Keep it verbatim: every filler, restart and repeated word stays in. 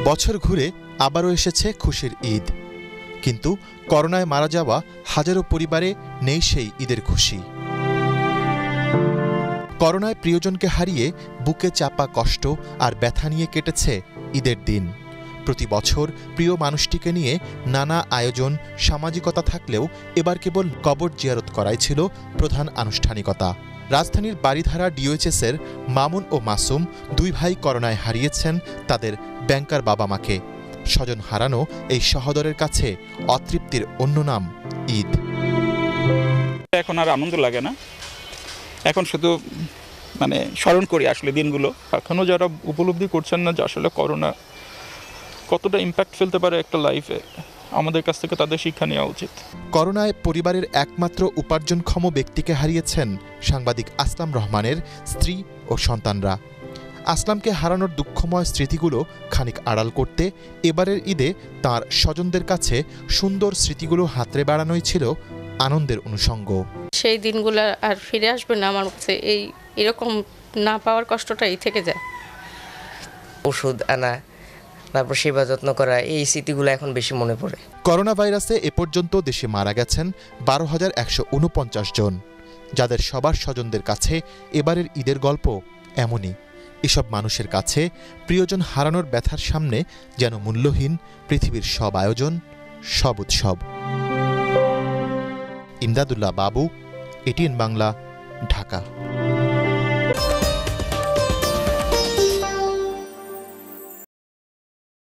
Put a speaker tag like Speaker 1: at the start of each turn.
Speaker 1: বছর ঘুরে আবারও এসেছে খুশির ঈদ, কিন্তু করোনায় মারা যাওয়া হাজারো পরিবারে নেই সেই ঈদের খুশি। করোনায় প্রিয়জনকে হারিয়ে বুকে চাপা কষ্ট আর ব্যথা নিয়ে কেটেছে ঈদের দিন। প্রতি বছর প্রিয় মানুষটিকে নিয়ে নানা আয়োজন, সামাজিকতা থাকলেও এবার কেবল কবর জিয়ারত করাই ছিল প্রধান আনুষ্ঠানিকতা। রাজধানীর বারিধারা ডিওএইচএসের মামুন ও মাসুম দুই ভাই করোনায় হারিয়েছেন তাদের ব্যাংকার বাবা মাকে। স্বজন হারানো এই সহোদরের কাছে অতৃপ্তির অন্য নাম ঈদ।
Speaker 2: এখন আর আনন্দ লাগে না, এখন শুধু মানে স্মরণ করি আসলে দিনগুলো।
Speaker 3: এখনও যারা উপলব্ধি করছেন না যে আসলে করোনা কতটা ইম্প্যাক্ট ফেলতে পারে একটা লাইফে, আমাদের কাছ থেকে তাদের শিক্ষা নেওয়া উচিত।
Speaker 1: করোনায় পরিবারের একমাত্র উপার্জনক্ষম ব্যক্তিকে হারিয়েছেন সাংবাদিক আসলাম রহমানের স্ত্রী ও সন্তানরা। আসলামকে হারানোর দুঃখময় স্মৃতিগুলো খানিক আড়াল করতে এবারের ঈদে তার স্বজনদের কাছে সুন্দর স্মৃতিগুলো হাতড়ে বেড়ানোই ছিল আনন্দের অনুষঙ্গ।
Speaker 4: সেই দিনগুলো আর ফিরে আসবে না আমার কাছে, এই এরকম না পাওয়ার কষ্টটাই থেকে যায়।
Speaker 5: ওষুধ আনা, তারপর সেবা যত্ন করা, এই স্মৃতিগুলো এখন বেশি মনে পড়ে।
Speaker 1: করোনা ভাইরাসে এ পর্যন্ত দেশে মারা গেছেন বারো হাজার একশো উনপঞ্চাশ জন, যাদের সবার স্বজনদের কাছে এবারের ঈদের গল্প এমনই। এসব মানুষের কাছে প্রিয়জন হারানোর ব্যথার সামনে যেন মূল্যহীন পৃথিবীর সব আয়োজন, সব উৎসব। ইমদাদুল্লাহ বাবু, এটিএন বাংলা, ঢাকা।